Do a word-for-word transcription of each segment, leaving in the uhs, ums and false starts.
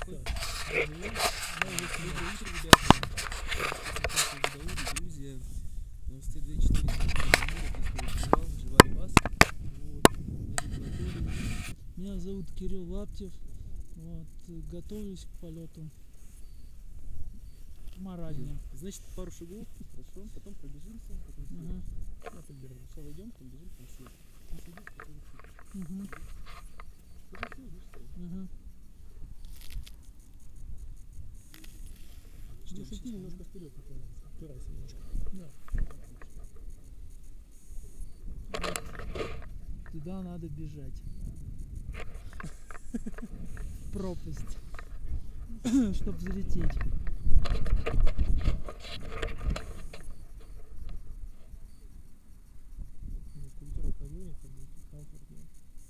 такой. Новый клуб, ребята. Грузия. двадцать две четыре живая база. Меня зовут Кирилл Лаптев. Вот, готовлюсь к полету. Морально. Значит, пару шагов, хорошо, потом пробежимся, потом Ага. Сначала войдем, потом бежим, потом съедем. Потом съедем, потом съедем. Угу. Потом съедем, Угу. Ну, шути немножко вперед, упирайся немножко. Да. Туда надо бежать. Пропасть. Чтоб залететь. Мускулатура поднимется, будет комфортнее.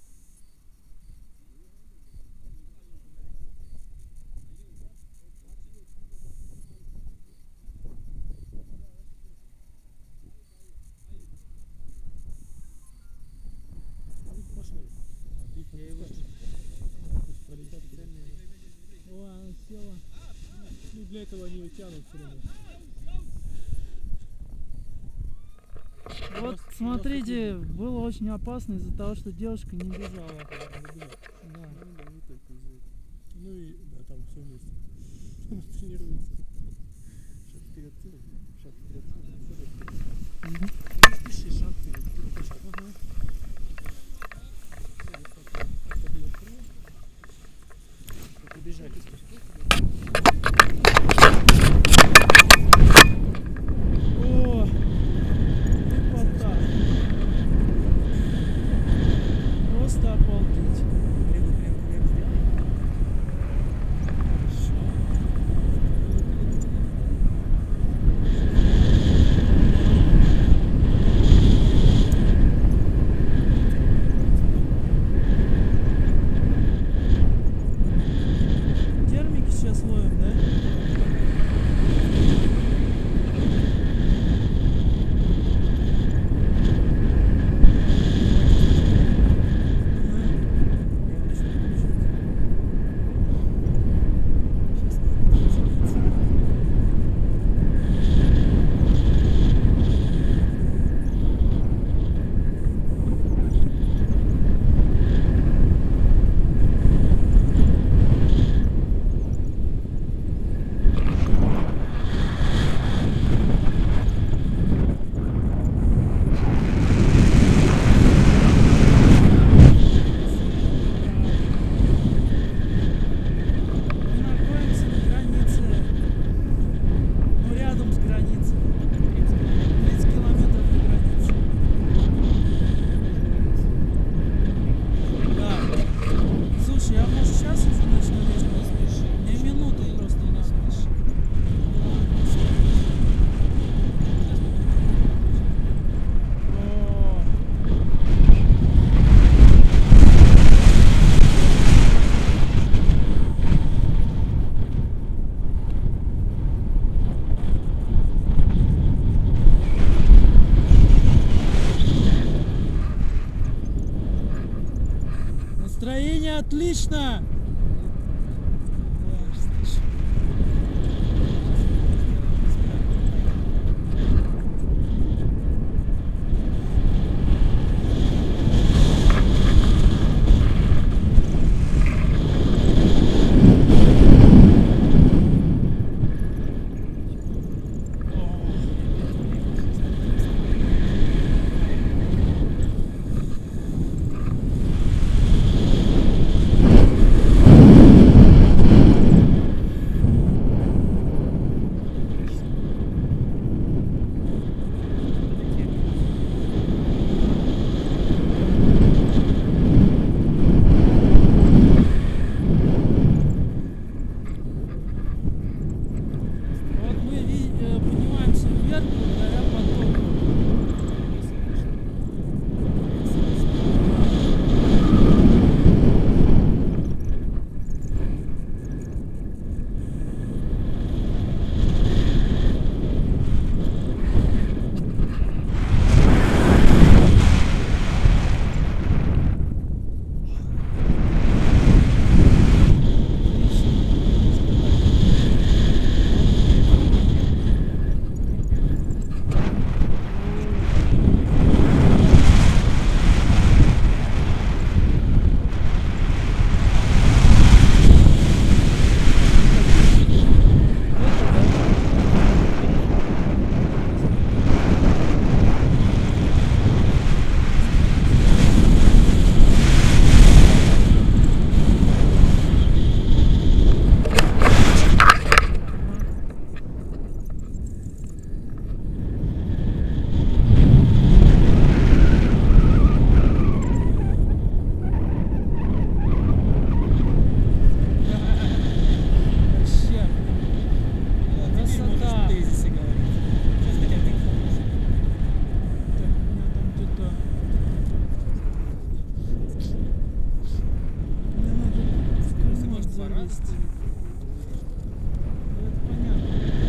Пошли. Я его полетят. О, она села. Ну, для этого они ее тянут все время. Вот смотрите, было очень опасно из-за того, что девушка не бежала. Да. Ну, да, не только из-за этого. Ну и да, там все вместе. Тренируется. Шаг вперед, тянет. Шаг вперед, тянет. Не спеши, шаг вперед. Вперед, шаг. Ага. Как убежали. О, лепота. Просто обалдеть. Левый крен вверх сделай. Термики сейчас ловим, да? Мы находимся на границе, ну рядом с границей, тридцать километров до границы. Да. Слушай, я может сейчас уже начну лезть, не спеши. Мне минуты просто не спеши. О. Настроение отлично! есть. курить. Ну, это понятно.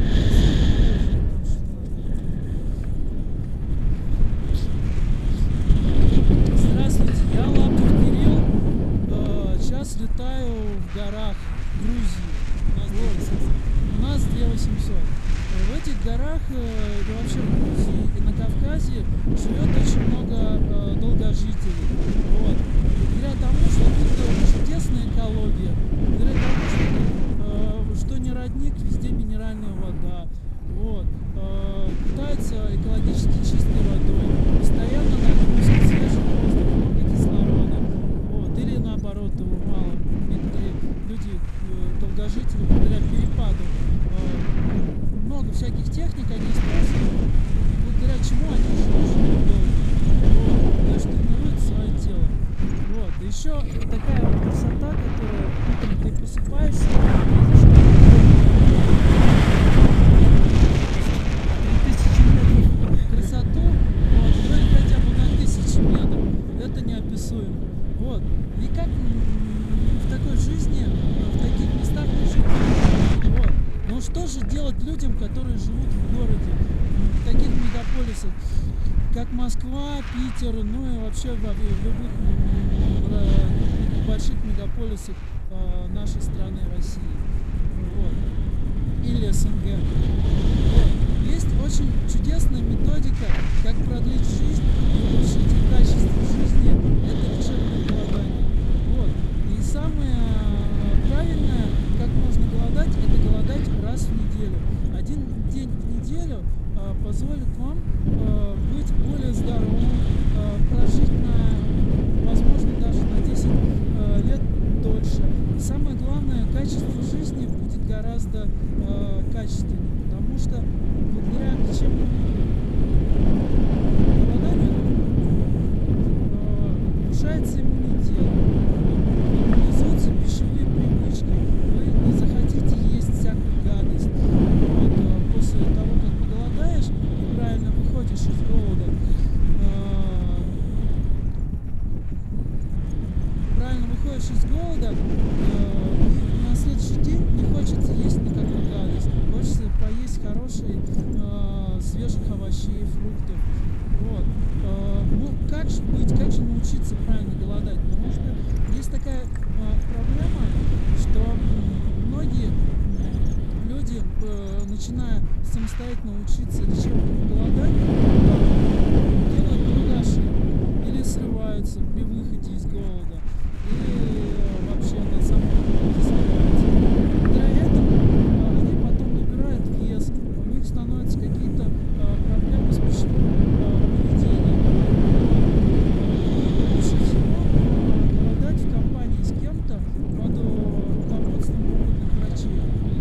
Здравствуйте, я Лапков Кирилл. Э, Сейчас летаю в горах Грузии. У нас две У нас две восемьсот. В этих горах э, и вообще в Грузии и на Кавказе живет очень много э, долгожителей. Вот. Благодаря тому, что тут чудесная экология, благодаря тому, что, э, что не родник, везде минеральная вода. Вот. Э, питаются экологически чистой водой, постоянно нагрузка, свежий воздух, много кислорода. Вот. Или наоборот, его мало. Некоторые люди, э, долгожители, благодаря перепаду э, много всяких техник они используют, благодаря чему они живут долго. Вот. Потому что тренируют свое тело. Вот. И еще такая вот красота, которая утром ты просыпаешься, красоту, вот, вроде хотя бы на тысячи метров, это неописуемо. Вот. И как в такой жизни, в таких местах не жить? Вот. Ну что же делать людям, которые живут в городе, в таких мегаполисах, как Москва, Питер, ну и вообще в любых больших мегаполисах нашей страны России, вот. Или СНГ. Вот. Есть очень чудесная методика, как продлить жизнь и улучшить качество жизни. Это лечебное голодание. Вот. И самое правильное, как можно голодать, это голодать раз в неделю. Один день в неделю э, позволит вам э, быть более здоровым, э, прожить на, возможно, даже на десять э, лет дольше. И самое главное, качество жизни будет гораздо э, качественнее, потому что благодаря лечебному голоданию э, повышается иммунитет, нормализуются пищевые привычки, вы не захотите есть всякую гадость. Вот, э, после того, как поголодаешь и правильно выходишь из голода, э, правильно выходишь из голода, э, и на следующий день не хочется есть никакую гадость, хочется поесть хорошей э, свежих овощей, фруктов. Вот. Э, ну, как же быть, как же научиться правильно голодать? Потому что есть такая э, проблема, что э, многие люди, э, начиная самостоятельно учиться лечебному голоданию, э, делают много ошибок или срываются при выходе из голода, или э, вообще на самом голоде срываются. Благодаря этому э, они потом набирают вес, у них становятся какие-то э, проблемы с пищевым э, поведением. Лучше всего э, голодать в компании с кем-то под руководством опытных врачей.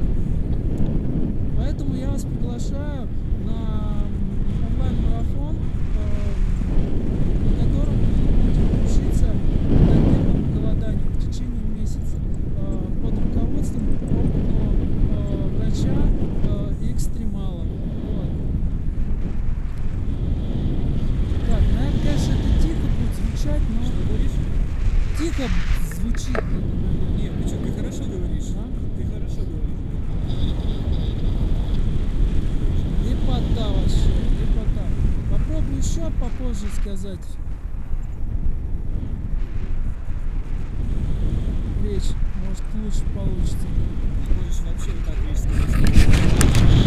Поэтому я вас приглашаю на онлайн-марафон, на котором вы будете учиться многодневному голоданию в течение месяца под руководством опытного врача и экстремала. Вот. Так, наверное, конечно, это тихо будет звучать, но... Что говоришь? Тихо звучит. Нет, ты что, ты хорошо говоришь. А? Ты хорошо говоришь. Лепота вообще, лепота. Попробую еще попозже сказать. Речь, может, лучше получится. Ты можешь вообще вот так весь сказать.